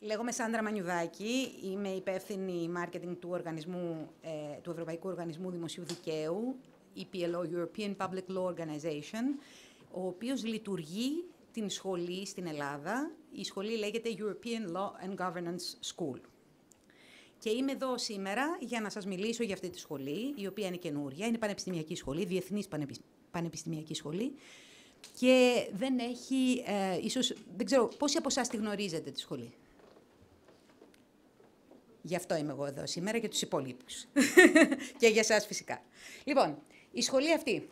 Λέγομαι Σάντρα Μανιουδάκη, είμαι υπεύθυνη marketing του Ευρωπαϊκού Οργανισμού Δημοσίου Δικαίου, EPLO, European Public Law Organization, ο οποίος λειτουργεί την σχολή στην Ελλάδα. Η σχολή λέγεται European Law and Governance School. Και είμαι εδώ σήμερα για να σας μιλήσω για αυτή τη σχολή, η οποία είναι καινούρια, είναι πανεπιστημιακή σχολή, διεθνής πανεπιστημιακή σχολή, και δεν έχει, ίσως, δεν ξέρω, πόσοι από εσάς τη γνωρίζετε τη σχολή? Γι' αυτό είμαι εγώ εδώ σήμερα και τους υπόλοιπους. Και για εσάς φυσικά. Λοιπόν, η σχολή αυτή,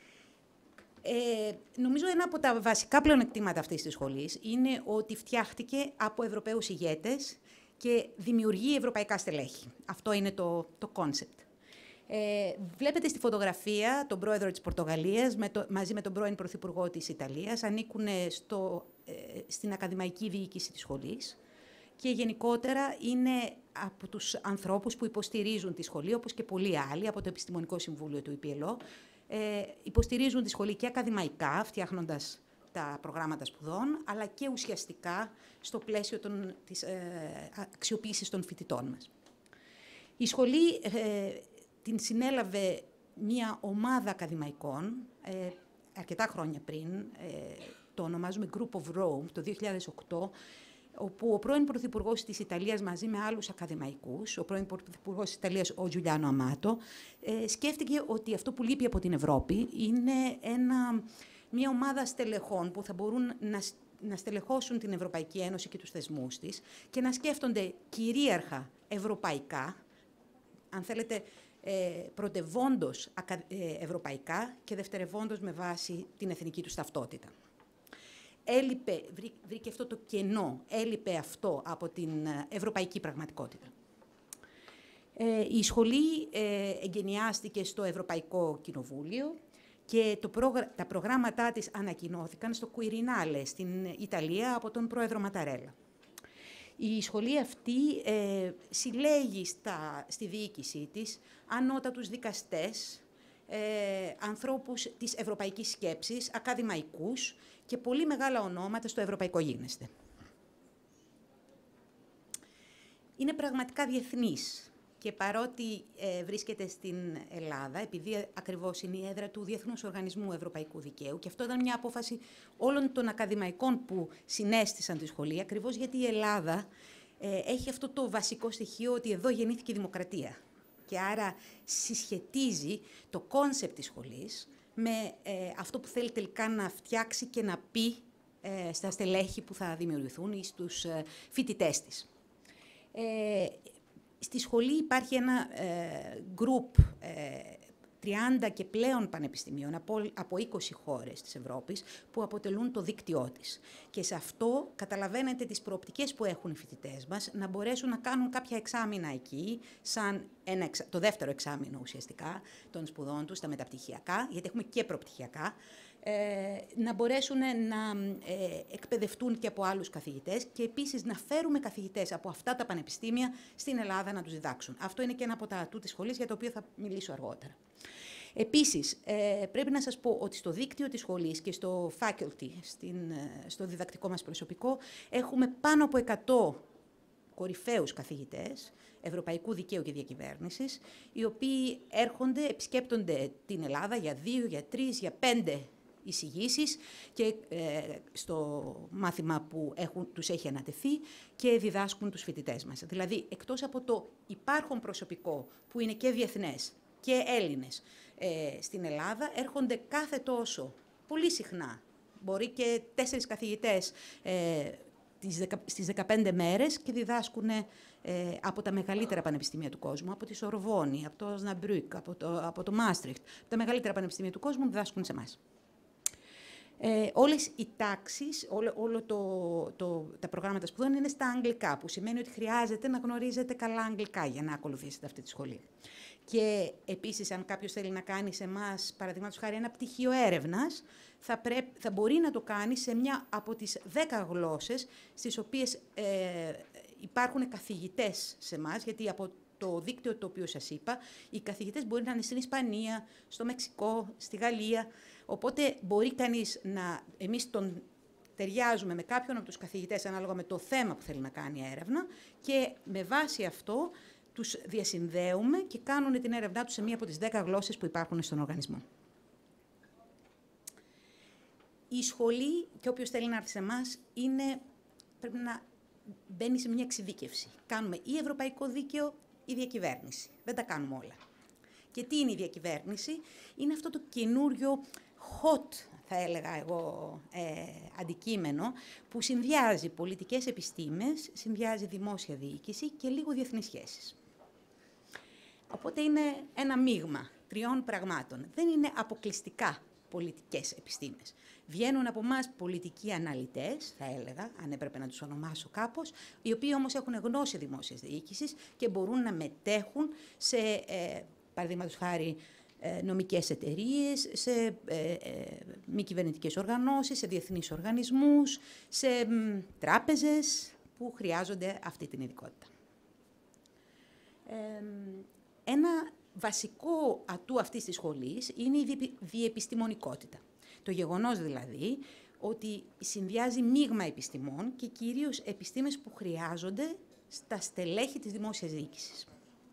νομίζω ένα από τα βασικά πλεονεκτήματα αυτής της σχολής είναι ότι φτιάχτηκε από Ευρωπαίους ηγέτες και δημιουργεί ευρωπαϊκά στελέχη. Αυτό είναι το concept. Βλέπετε στη φωτογραφία τον πρόεδρο της Πορτογαλίας μαζί με τον πρώην πρωθυπουργό της Ιταλίας. Ανήκουν στην ακαδημαϊκή διοίκηση της σχολής και γενικότερα είναι από τους ανθρώπους που υποστηρίζουν τη σχολή, όπως και πολλοί άλλοι από το Επιστημονικό Συμβούλιο του EPLO. Υποστηρίζουν τη σχολή και ακαδημαϊκά, φτιάχνοντας τα προγράμματα σπουδών, αλλά και ουσιαστικά στο πλαίσιο της αξιοποίησης των φοιτητών μας. Η σχολή την συνέλαβε μια ομάδα ακαδημαϊκών αρκετά χρόνια πριν, το ονομάζουμε Group of Rome, το 2008, όπου ο πρώην πρωθυπουργός της Ιταλίας μαζί με άλλους ακαδημαϊκούς, ο πρώην πρωθυπουργός της Ιταλίας, ο Τζουλιάνο Αμάτο, σκέφτηκε ότι αυτό που λείπει από την Ευρώπη είναι μια ομάδα στελεχών που θα μπορούν να στελεχώσουν την Ευρωπαϊκή Ένωση και τους θεσμούς της και να σκέφτονται κυρίαρχα ευρωπαϊκά, αν θέλετε, πρωτευόντως ευρωπαϊκά και δευτερευόντως με βάση την εθνική τους ταυτότητα. Βρήκε αυτό το κενό, έλειπε αυτό από την ευρωπαϊκή πραγματικότητα. Η σχολή εγκαινιάστηκε στο Ευρωπαϊκό Κοινοβούλιο και τα προγράμματά της ανακοινώθηκαν στο Quirinale στην Ιταλία από τον πρόεδρο Ματαρέλα. Η σχολή αυτή συλλέγει στη διοίκησή της ανώτατους δικαστές, ανθρώπους της ευρωπαϊκής σκέψης, ακαδημαϊκούς και πολύ μεγάλα ονόματα στο ευρωπαϊκό γίγνεσθε. Είναι πραγματικά διεθνής και παρότι βρίσκεται στην Ελλάδα, επειδή ακριβώς είναι η έδρα του Διεθνούς Οργανισμού Ευρωπαϊκού Δικαίου, και αυτό ήταν μια απόφαση όλων των ακαδημαϊκών που συνέστησαν τη σχολή, ακριβώς γιατί η Ελλάδα έχει αυτό το βασικό στοιχείο ότι εδώ γεννήθηκε η δημοκρατία. Και άρα συσχετίζει το κόνσεπτ της σχολής με αυτό που θέλει τελικά να φτιάξει και να πει στα στελέχη που θα δημιουργηθούν ή στους φοιτητές της. Στη σχολή υπάρχει ένα group 30 και πλέον πανεπιστημίων από 20 χώρες της Ευρώπης που αποτελούν το δίκτυό της. Και σε αυτό καταλαβαίνετε τις προοπτικές που έχουν οι φοιτητές μας να μπορέσουν να κάνουν κάποια εξάμηνα εκεί, σαν το δεύτερο εξάμηνο ουσιαστικά των σπουδών τους, τα μεταπτυχιακά, γιατί έχουμε και προπτυχιακά, να μπορέσουν να εκπαιδευτούν και από άλλους καθηγητές και επίσης να φέρουμε καθηγητές από αυτά τα πανεπιστήμια στην Ελλάδα να τους διδάξουν. Αυτό είναι και ένα από τα ατού της σχολής, για το οποίο θα μιλήσω αργότερα. Επίσης, πρέπει να σας πω ότι στο δίκτυο της σχολής και στο faculty, στο διδακτικό μας προσωπικό, έχουμε πάνω από 100 κορυφαίους καθηγητές ευρωπαϊκού δικαίου και διακυβέρνησης, οι οποίοι έρχονται, επισκέπτονται την Ελλάδα για 2, για 3, για 5 εισηγήσεις και στο μάθημα που τους έχει ανατεθεί και διδάσκουν τους φοιτητές μας. Δηλαδή, εκτός από το υπάρχον προσωπικό που είναι και διεθνές και Έλληνες στην Ελλάδα, έρχονται κάθε τόσο, πολύ συχνά, μπορεί και 4 καθηγητές στις 15 μέρες και διδάσκουν από τα μεγαλύτερα πανεπιστήμια του κόσμου, από τη Σορβόνη, από το Osnabrück, από το Μάστριχτ, τα μεγαλύτερα πανεπιστήμια του κόσμου διδάσκουν σε εμάς. Όλες οι τάξεις, τα προγράμματα σπουδών είναι στα αγγλικά, που σημαίνει ότι χρειάζεται να γνωρίζετε καλά αγγλικά για να ακολουθήσετε αυτή τη σχολή. Και επίσης, αν κάποιος θέλει να κάνει σε εμάς, παραδείγματος χάρη, ένα πτυχίο έρευνας, θα μπορεί να το κάνει σε μια από τις 10 γλώσσες στις οποίες υπάρχουν καθηγητές σε εμάς, γιατί από το δίκτυο το οποίο σας είπα, οι καθηγητές μπορεί να είναι στην Ισπανία, στο Μεξικό, στη Γαλλία, οπότε μπορεί κανείς εμείς τον ταιριάζουμε με κάποιον από τους καθηγητές ανάλογα με το θέμα που θέλει να κάνει έρευνα και με βάση αυτό τους διασυνδέουμε και κάνουν την έρευνά τους σε μία από τις 10 γλώσσες που υπάρχουν στον οργανισμό. Η σχολή, και όποιος θέλει να έρθει σε εμάς, πρέπει να μπαίνει σε μια εξειδίκευση. Κάνουμε ή ευρωπαϊκό δίκαιο ή διακυβέρνηση. Δεν τα κάνουμε όλα. Και τι είναι η διακυβέρνηση? Είναι αυτό το καινούριο hot, θα έλεγα εγώ, αντικείμενο που συνδυάζει πολιτικές επιστήμες, συνδυάζει δημόσια διοίκηση και λίγο διεθνείς σχέσεις. Οπότε είναι ένα μείγμα 3 πραγμάτων. Δεν είναι αποκλειστικά πολιτικές επιστήμες. Βγαίνουν από εμάς πολιτικοί αναλυτές, θα έλεγα, αν έπρεπε να τους ονομάσω κάπως, οι οποίοι όμως έχουν γνώση δημόσιας διοίκησης και μπορούν να μετέχουν σε, παραδείγματος χάρη, νομικές εταιρείες, σε μη κυβερνητικές οργανώσεις, σε διεθνείς οργανισμούς, σε τράπεζες που χρειάζονται αυτή την ειδικότητα. Ένα βασικό ατού αυτής της σχολής είναι η διεπιστημονικότητα. Το γεγονός δηλαδή ότι συνδυάζει μείγμα επιστημών και κυρίως επιστήμες που χρειάζονται στα στελέχη της δημόσιας διοίκησης.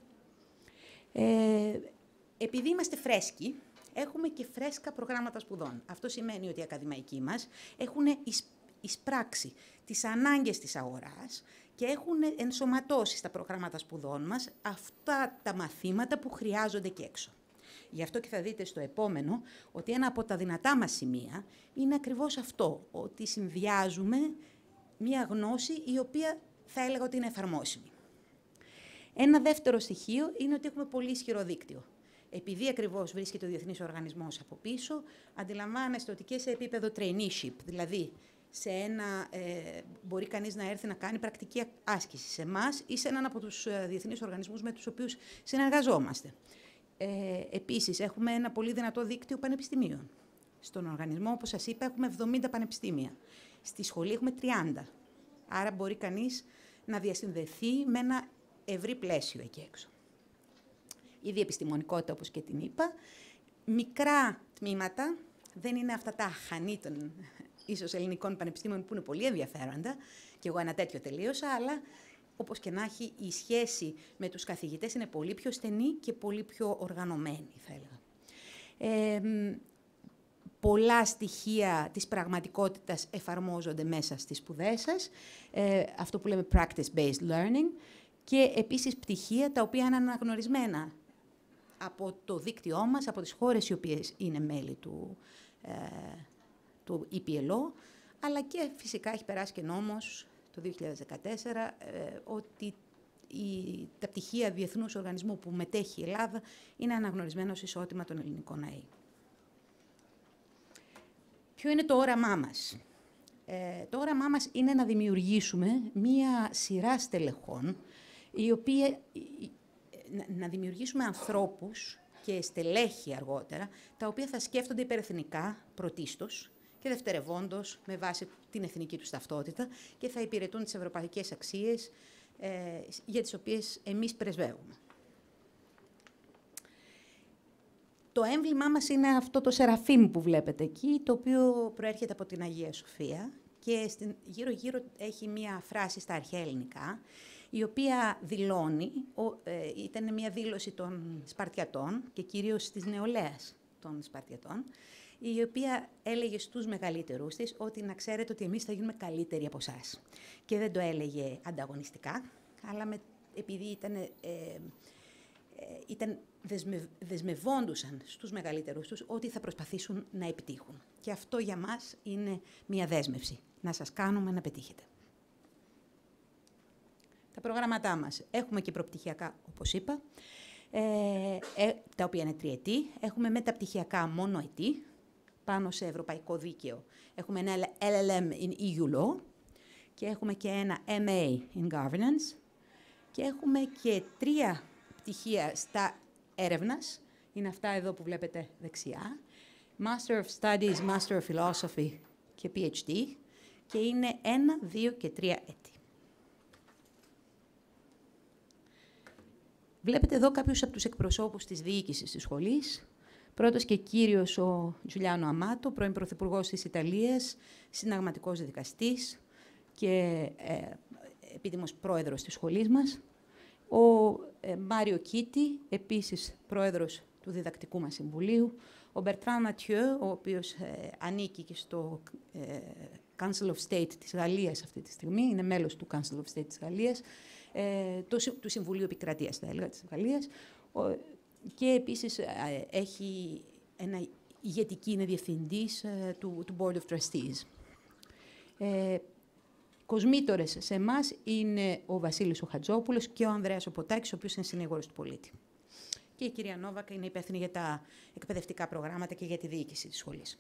Επειδή είμαστε φρέσκοι, έχουμε και φρέσκα προγράμματα σπουδών. Αυτό σημαίνει ότι οι ακαδημαϊκοί μας έχουν εισπράξει τις ανάγκες της αγοράς και έχουν ενσωματώσει στα προγράμματα σπουδών μας αυτά τα μαθήματα που χρειάζονται και έξω. Γι' αυτό και θα δείτε στο επόμενο ότι ένα από τα δυνατά μας σημεία είναι ακριβώς αυτό, ότι συνδυάζουμε μία γνώση η οποία θα έλεγα ότι είναι εφαρμόσιμη. Ένα δεύτερο στοιχείο είναι ότι έχουμε πολύ ισχυρό δίκτυο. Επειδή ακριβώς βρίσκεται ο Διεθνής Οργανισμός από πίσω, αντιλαμβάνεστε ότι και σε επίπεδο traineeship, δηλαδή μπορεί κανείς να έρθει να κάνει πρακτική άσκηση σε εμάς ή σε έναν από τους διεθνείς οργανισμούς με τους οποίους συνεργαζόμαστε. Επίσης, έχουμε ένα πολύ δυνατό δίκτυο πανεπιστημίων. Στον οργανισμό, όπως σας είπα, έχουμε 70 πανεπιστήμια. Στη σχολή έχουμε 30. Άρα μπορεί κανείς να διασυνδεθεί με ένα ευρύ πλαίσιο εκεί έξω. Η διεπιστημονικότητα, όπως και την είπα, μικρά τμήματα, δεν είναι αυτά τα αχανή των ίσως ελληνικών πανεπιστήμιων που είναι πολύ ενδιαφέροντα, και εγώ ένα τέτοιο τελείωσα, αλλά όπως και να έχει, η σχέση με τους καθηγητές είναι πολύ πιο στενή και πολύ πιο οργανωμένη, θα έλεγα. Πολλά στοιχεία της πραγματικότητας εφαρμόζονται μέσα στις σπουδές σας, αυτό που λέμε practice-based learning, και επίσης πτυχία τα οποία είναι αναγνωρισμένα από το δίκτυό μας, από τις χώρες οι οποίες είναι μέλη του EPLO, αλλά και φυσικά έχει περάσει και νόμος το 2014, ότι τα πτυχία διεθνούς οργανισμού που μετέχει η Ελλάδα είναι αναγνωρισμένα ως ισότιμα των ελληνικών ΑΕ. Ποιο είναι το όραμά μας? Το όραμά μας είναι να δημιουργήσουμε μία σειρά στελεχών, να δημιουργήσουμε ανθρώπους και στελέχη αργότερα, τα οποία θα σκέφτονται υπερεθνικά πρωτίστως και δευτερευόντως με βάση την εθνική τους ταυτότητα και θα υπηρετούν τις ευρωπαϊκές αξίες για τις οποίες εμείς πρεσβεύουμε. Το έμβλημά μας είναι αυτό το σεραφείμ που βλέπετε εκεί, το οποίο προέρχεται από την Αγία Σοφία και γύρω-γύρω έχει μία φράση στα αρχαία ελληνικά, η οποία δηλώνει, ήταν μια δήλωση των Σπαρτιατών και κυρίως της νεολαίας των Σπαρτιατών, η οποία έλεγε στους μεγαλύτερους της ότι να ξέρετε ότι εμείς θα γίνουμε καλύτεροι από εσάς. Και δεν το έλεγε ανταγωνιστικά, αλλά επειδή δεσμευόντουσαν στους μεγαλύτερους τους ότι θα προσπαθήσουν να επιτύχουν. Και αυτό για μας είναι μια δέσμευση, να σας κάνουμε να πετύχετε. Τα προγράμματά μας. Έχουμε και προπτυχιακά, όπως είπα, τα οποία είναι τριετή. Έχουμε μεταπτυχιακά μονοετή, πάνω σε ευρωπαϊκό δίκαιο. Έχουμε ένα LLM in EU Law και έχουμε και ένα MA in Governance και έχουμε και 3 πτυχία στα έρευνας. Είναι αυτά εδώ που βλέπετε δεξιά. Master of Studies, Master of Philosophy και PhD και είναι 1, 2 και 3 έτη. Βλέπετε εδώ κάποιους από τους εκπροσώπους της διοίκησης της σχολής. Πρώτος και κύριος ο Τζουλιάνο Αμάτο, πρώην Πρωθυπουργός της Ιταλίας, συνταγματικός δικαστής και επίτιμος πρόεδρος της σχολής μας. Ο Μάριο Κίτι, επίσης πρόεδρος του Διδακτικού μας Συμβουλίου. Ο Μπερτράν Ματιέ, ο οποίος ανήκει και στο Council of State της Γαλλίας αυτή τη στιγμή, είναι μέλος του Council of State της Γαλλίας, του Συμβουλίου Επικρατείας, θα έλεγα, της Γαλλίας. Και επίσης έχει ένα ηγετική, είναι διευθυντής του Board of Trustees. Κοσμήτορες σε εμάς είναι ο Βασίλης ο Χατζόπουλος και ο Ανδρέας ο Ποτάκης, ο οποίος είναι συνήγορος του πολίτη. Και η κυρία Νόβακα είναι υπεύθυνη για τα εκπαιδευτικά προγράμματα και για τη διοίκηση της σχολής.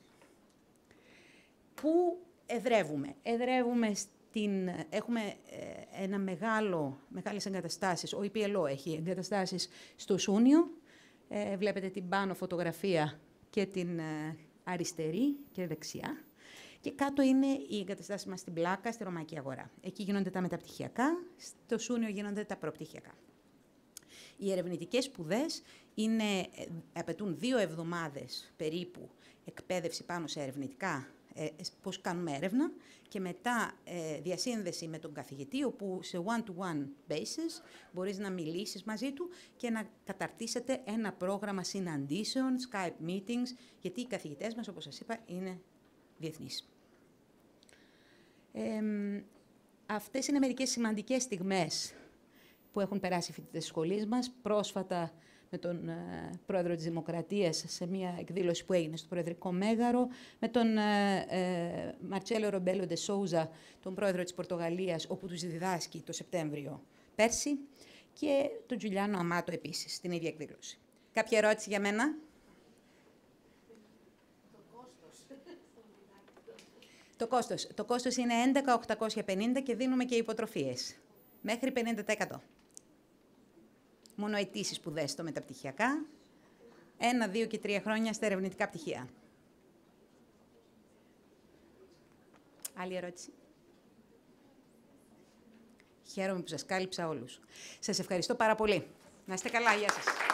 Πού εδρεύουμε? Έχουμε μεγάλες εγκαταστάσεις. Ο EPLO έχει εγκαταστάσεις στο Σούνιο. Βλέπετε την πάνω φωτογραφία και την αριστερή και δεξιά. Και κάτω είναι οι εγκαταστάσεις μας στην Πλάκα, στη Ρωμαϊκή Αγορά. Εκεί γίνονται τα μεταπτυχιακά, στο Σούνιο γίνονται τα προπτυχιακά. Οι ερευνητικές σπουδές απαιτούν 2 εβδομάδες περίπου εκπαίδευση πάνω σε ερευνητικά, πώς κάνουμε έρευνα, και μετά διασύνδεση με τον καθηγητή, όπου σε one-to-one basis μπορείς να μιλήσεις μαζί του και να καταρτήσετε ένα πρόγραμμα συναντήσεων, Skype meetings, γιατί οι καθηγητές μας, όπως σας είπα, είναι διεθνείς. Αυτές είναι μερικές σημαντικές στιγμές που έχουν περάσει οι φοιτητές της σχολής μας. Πρόσφατα με τον πρόεδρο της Δημοκρατίας σε μια εκδήλωση που έγινε στο Προεδρικό Μέγαρο, με τον Μαρτσέλο Ρομπέλο ντε Σόουζα, τον πρόεδρο της Πορτογαλίας, όπου τους διδάσκει το Σεπτέμβριο πέρσι, και τον Τζουλιάνο Αμάτο επίσης, στην ίδια εκδήλωση. Κάποια ερώτηση για μένα? Το κόστος είναι 11.850 και δίνουμε και υποτροφίες, μέχρι 50%. Μόνο αιτήσεις σπουδές στο μεταπτυχιακά, 1, 2 και 3 χρόνια στα ερευνητικά πτυχία. Άλλη ερώτηση? Χαίρομαι που σας κάλυψα όλους. Σας ευχαριστώ πάρα πολύ. Να είστε καλά, γεια σας.